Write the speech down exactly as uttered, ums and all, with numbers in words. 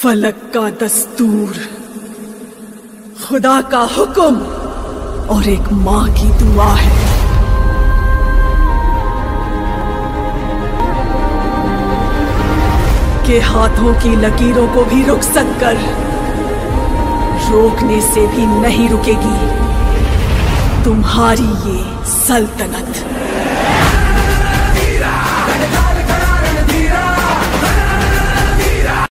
फलक का दस्तूर, खुदा का हुक्म और एक माँ की दुआ है। के हाथों की लकीरों को भी रुखसत कर, रोकने से भी नहीं रुकेगी तुम्हारी ये सल्तनत।